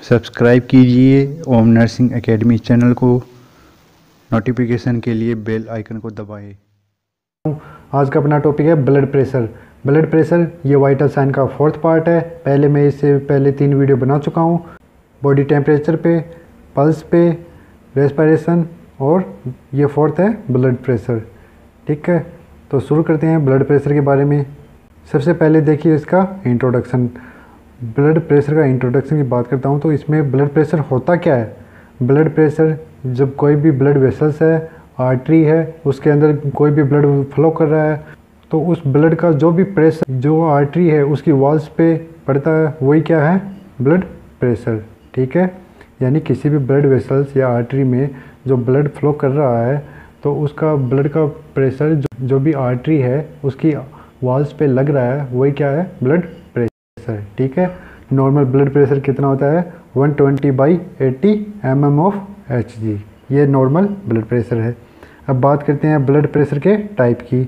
Subscribe कीजिए Om nursing academy channel को। Notification के लिए बेल आइकन को दबाएं। आज का अपना टॉपिक है ब्लड प्रेशर। ब्लड प्रेशर ये वाइटल साइन का फोर्थ पार्ट है। पहले मैं इससे पहले 3 वीडियो बना चुका हूँ, बॉडी टेम्परेचर पे, पल्स पे, रेस्पिरेशन, और ये फोर्थ है ब्लड प्रेशर। ठीक है, तो शुरू करते हैं ब्लड प्रेशर के बारे में। सबसे पहले देखिए इसका इंट्रोडक्शन। ब्लड प्रेशर का इंट्रोडक्शन की बात करता हूँ तो इसमें ब्लड प्रेशर होता क्या है। ब्लड प्रेशर जब कोई भी ब्लड वेसल्स है, आर्टरी है, उसके अंदर कोई भी ब्लड फ्लो कर रहा है तो उस ब्लड का जो भी प्रेशर जो आर्टरी है उसकी वॉल्स पे पड़ता है वही क्या है, ब्लड प्रेशर। ठीक है, यानी किसी भी ब्लड वेसल्स या आर्टरी में जो ब्लड फ्लो कर रहा है तो उसका ब्लड का प्रेशर जो भी आर्टरी है उसकी वॉल्स पे लग रहा है वही क्या है, ब्लड प्रेशर। ठीक है, नॉर्मल ब्लड प्रेशर कितना होता है, 120/80 mm ऑफ Hg, ये नॉर्मल ब्लड प्रेशर है। अब बात करते हैं ब्लड प्रेशर के टाइप की।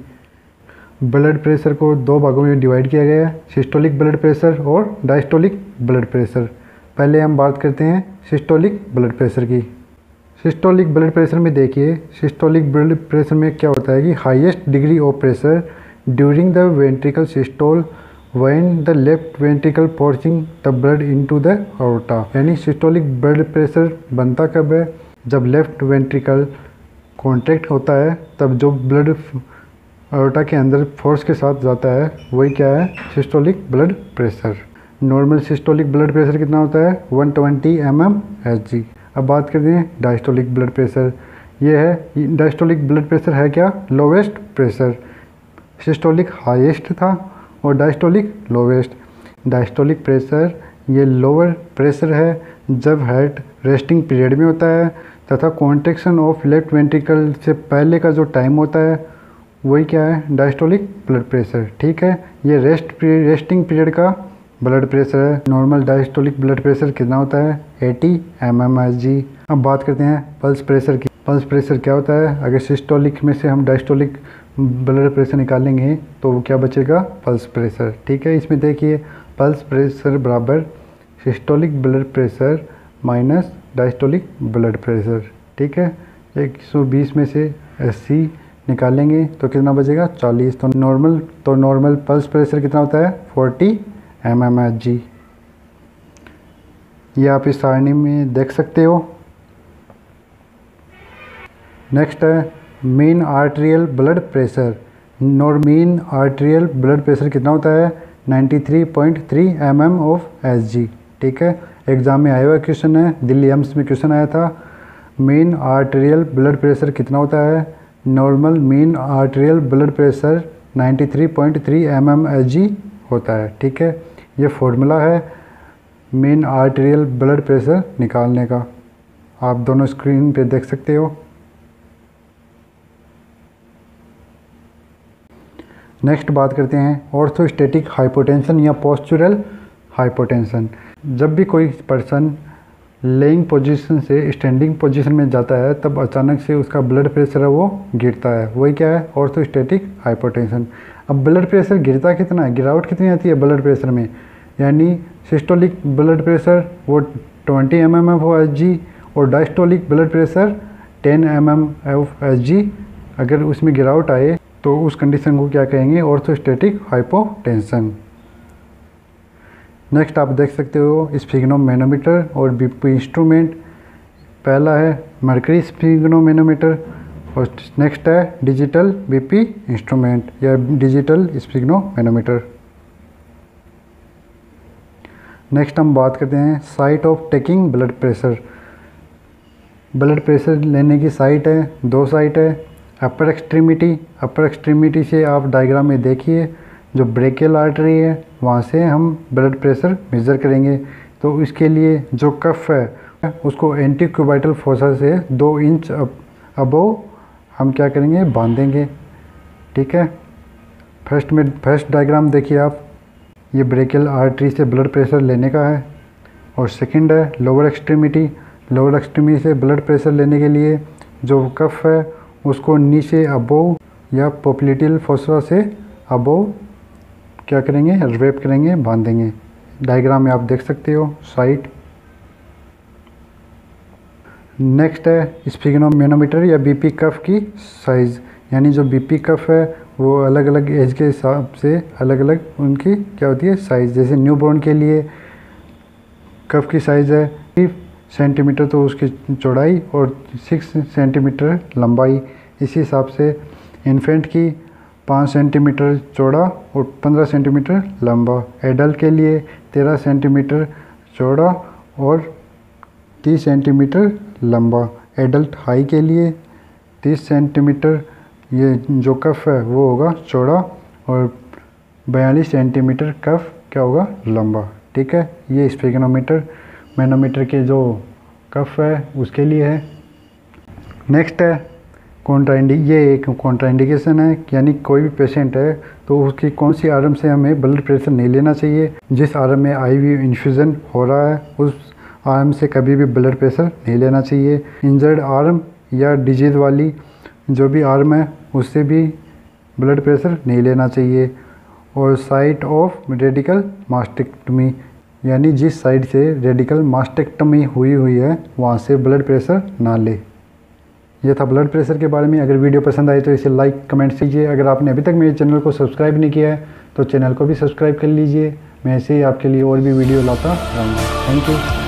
ब्लड प्रेशर को 2 भागों में डिवाइड किया गया है, सिस्टोलिक ब्लड प्रेशर और डायस्टोलिक ब्लड प्रेशर। पहले हम बात करते हैं सिस्टोलिक ब्लड प्रेशर की। सिस्टोलिक ब्लड प्रेशर में देखिए, सिस्टोलिक ब्लड प्रेशर में क्या होता है कि highest degree of pressure during the ventricle systole when the left ventricle forcing the blood into the aorta। यानी सिस्टोलिक ब्लड प्रेशर बनता कब है, जब लेफ्ट वेंट्रिकल कॉन्ट्रैक्ट होता है तब जो ब्लड aorta के अंदर फोर्स के साथ जाता है वही क्या है, systolic blood pressure. Normal systolic blood pressure कितना होता है, 120 mm Hg। अब बात करते हैं डायस्टोलिक ब्लड प्रेशर। ये है डायस्टोलिक ब्लड प्रेशर है क्या, लोवेस्ट प्रेशर। सिस्टोलिक हाईएस्ट था और डायस्टोलिक लोवेस्ट। डायस्टोलिक प्रेशर ये लोअर प्रेशर है जब हार्ट रेस्टिंग पीरियड में होता है तथा कॉन्ट्रैक्शन ऑफ लेफ्ट वेंट्रिकल से पहले का जो टाइम होता है वही क्या है, डायस्टोलिक ब्लड प्रेशर। ठीक है, ये रेस्टिंग पीरियड का ब्लड प्रेशर है। नॉर्मल डायस्टोलिक ब्लड प्रेशर कितना होता है, 80 mm Hg। अब बात करते हैं पल्स प्रेशर की। पल्स प्रेशर क्या होता है, अगर सिस्टोलिक में से हम डायस्टोलिक ब्लड प्रेशर निकालेंगे तो वो क्या बचेगा, पल्स प्रेशर। ठीक है, इसमें देखिए पल्स प्रेशर बराबर systolic blood pressure minus diastolic blood pressure. ठीक है, 120 में से 80 निकालेंगे तो कितना बचेगा, 40। तो नॉर्मल पल्स प्रेशर कितना होता है, 40 mm Hg। ये आप इस सारणी में देख सकते हो। नेक्स्ट है mean arterial blood pressure. Mean arterial blood pressure कितना होता है, 93.3 mm ऑफ Hg। ठीक है, एग्जाम में आया हुआ क्वेश्चन है, दिल्ली एम्स में क्वेश्चन आया था। मेन आर्टेरियल ब्लड प्रेशर कितना होता है, normal mean arterial blood pressure 93.3 mm Hg होता है। ठीक है, ये फॉर्मूला है मेन आर्टेरियल ब्लड प्रेशर निकालने का, आप दोनों स्क्रीन पे देख सकते हो। नेक्स्ट बात करते हैं ऑर्थोस्टैटिक हाइपोटेंशन या पोस्चुरल हाइपोटेंशन। जब भी कोई पर्सन लेइंग पोजीशन से स्टैंडिंग पोजीशन में जाता है तब अचानक से उसका ब्लड प्रेशर है वो गिरता है, वही क्या है, ऑर्थोस्टैटिक हाइपोटेंशन। अब ब्लड प्रेशर गिरता कितना है, गिरावट कितनी आती है ब्लड प्रेशर में, यानी सिस्टोलिक ब्लड प्रेशर वो 20 mm ऑफ Hg और diastolic blood pressure 10 mm of Hg। अगर उसमें गिरावट आए तो उस कंडीशन को क्या कहेंगे, ऑर्थोस्टैटिक हाइपोटेंशन। नेक्स्ट आप देख सकते हो स्फिग्नोमेनोमीटर और बीपी इंस्ट्रूमेंट। पहला है मर्करी स्फिग्नोमेनोमीटर और नेक्स्ट है डिजिटल बीपी इंस्ट्रूमेंट या डिजिटल स्फिग्नोमेनोमीटर। नेक्स्ट हम बात करते हैं site of taking blood pressure. Blood pressure लेने की साइट है, 2 साइट है। अपर एक्सट्रीमिटी से आप डायग्राम में देखिए जो ब्रेकियल आर्टरी है वहाँ से हम ब्लड प्रेशर मेज़र करेंगे। तो इसके लिए जो कफ है उसको एंटीक्यूबाइटल फोसा से 2 इंच अबव हम क्या करेंगे, बांधेंगे। ठीक है, फर्स्ट डायग्राम देखिए आप, ये ब्रेकियल आर्टरी से ब्लड प्रेशर लेने का है। और सेकंड है लोअर एक्सट्रीमिटी से ब्लड प्रेशर लेने के लिए जो कफ है उसको नीचे अबोव या पोप्लिटियल फोसा से अबोव क्या करेंगे, रैप करेंगे, बांधेंगे। डायग्राम में आप देख सकते हो साइट। नेक्स्ट है स्फिग्नोमेनोमीटर या बीपी कफ की साइज़, यानी जो बीपी कफ है वो अलग अलग एज के हिसाब से अलग अलग उनकी क्या होती है साइज़। जैसे न्यूबॉर्न के लिए कफ की साइज़ है 3 सेंटीमीटर तो उसकी चौड़ाई और 6 सेंटीमीटर लंबाई। इसी हिसाब से इन्फेंट की 5 सेंटीमीटर चौड़ा और 15 सेंटीमीटर लंबा। एडल्ट के लिए 13 सेंटीमीटर चौड़ा और 30 सेंटीमीटर लंबा। एडल्ट हाई के लिए 30 सेंटीमीटर ये जो कफ है वो होगा चौड़ा और 42 सेंटीमीटर कफ क्या होगा लंबा। ठीक है, ये स्फिग्नोमीटर मैनोमीटर के जो कफ है उसके लिए है। नेक्स्ट है ये एक कॉन्ट्राइंडिकेशन है, यानी कोई भी पेशेंट है तो उसकी कौन सी आर्म से हमें ब्लड प्रेशर नहीं लेना चाहिए। जिस आर्म में आईवी इन्फ्यूज़न हो रहा है उस आर्म से कभी भी ब्लड प्रेशर नहीं लेना चाहिए। इंजर्ड आर्म या डिजीज़ वाली जो भी आर्म है उससे भी ब्लड प्रेशर नहीं लेना चाहिए। और साइट ऑफ रेडिकल मास्टेक्टमी, यानी जिस साइड से रेडिकल मास्टेक्टमी हुई है वहाँ से ब्लड प्रेशर ना ले। यह था ब्लड प्रेशर के बारे में। अगर वीडियो पसंद आए तो इसे लाइक कमेंट कीजिए। अगर आपने अभी तक मेरे चैनल को सब्सक्राइब नहीं किया है तो चैनल को भी सब्सक्राइब कर लीजिए। मैं ऐसे ही आपके लिए और भी वीडियो लाता रहूँगा। Thank you.